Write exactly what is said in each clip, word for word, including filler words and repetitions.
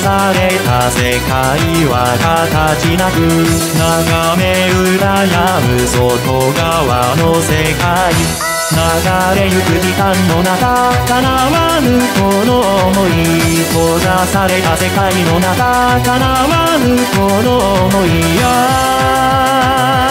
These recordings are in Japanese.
された世界は形なく眺め羨む外側の世界。流れゆく時間の中叶わぬこの想い。閉ざされた世界の中叶わぬこの想いや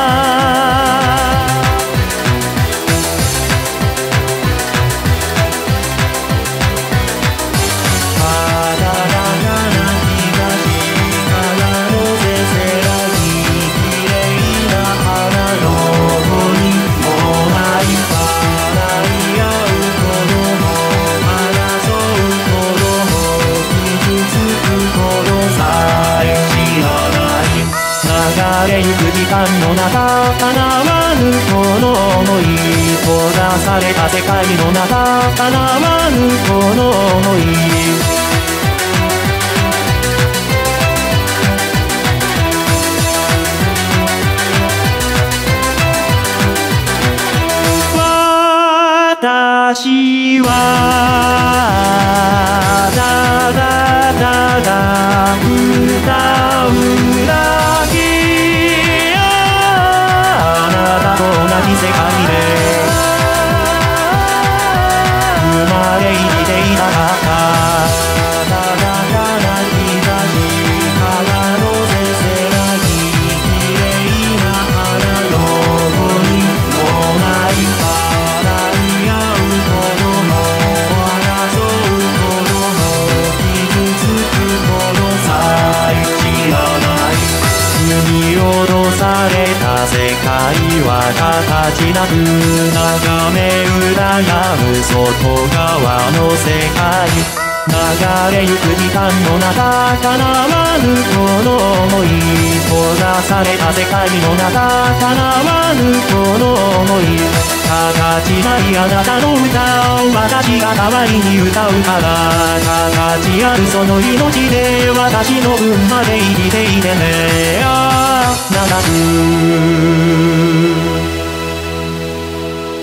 流れゆく時間の中叶わぬこの想い。閉ざされた世界の中叶わぬこの想い。私はただただ歌うだけ。あなたと同じ世界で生まれ生きていたかった。ただかな日差しからのせせらぎ。綺麗な花の横にもない笑い合う子供。争う子供。傷つく子のさえ知らない。踏み落とされた世界は形なく眺め羨む外側の世界。流れゆく時間の中叶わぬこの想い。閉ざされた世界の中叶わぬこの想い。形ないあなたの歌を私が代わりに歌うから。形あるその命で私の分まで生きていてね。ああ長く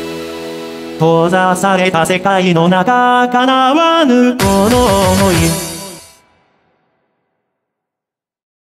閉ざされた世界の中叶わぬこの想い。